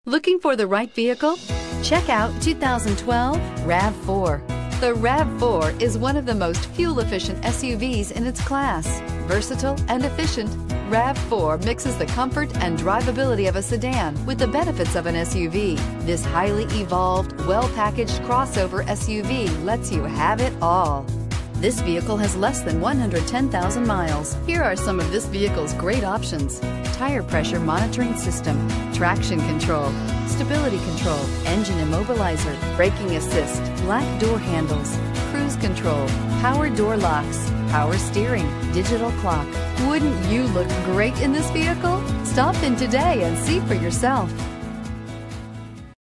Looking for the right vehicle? Check out 2012 RAV4. The RAV4 is one of the most fuel-efficient SUVs in its class. Versatile and efficient, RAV4 mixes the comfort and drivability of a sedan with the benefits of an SUV. This highly evolved, well-packaged crossover SUV lets you have it all. This vehicle has less than 110,000 miles. Here are some of this vehicle's great options: tire pressure monitoring system, traction control, stability control, engine immobilizer, braking assist, black door handles, cruise control, power door locks, power steering, digital clock. Wouldn't you look great in this vehicle? Stop in today and see for yourself.